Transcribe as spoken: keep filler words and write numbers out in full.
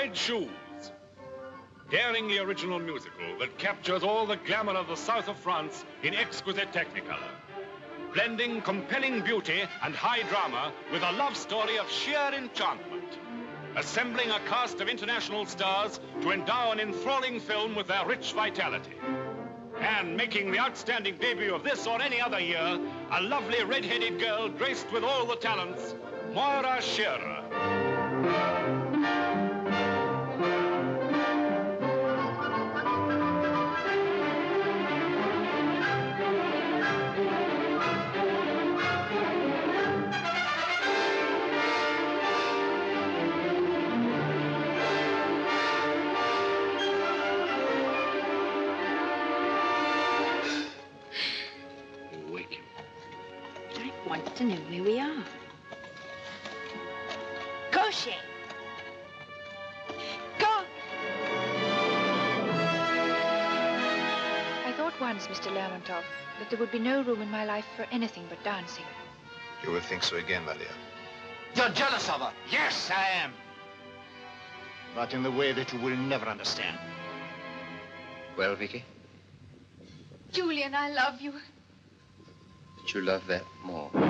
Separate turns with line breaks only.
Red Shoes. Daringly original musical that captures all the glamour of the south of France in exquisite technicolor. Blending compelling beauty and high drama with a love story of sheer enchantment. Assembling a cast of international stars to endow an enthralling film with their rich vitality. And making the outstanding debut of this or any other year, a lovely red-headed girl graced with all the talents, Moira Shearer.
Wants to know where we are. Gaucher! Go!
I thought once, Mister Lermontov, that there would be no room in my life for anything but dancing.
You will think so again, my dear.
You're jealous of her.
Yes, I am. But in the way that you will never understand.
Well, Vicky?
Julian, I love you.
But you love that more.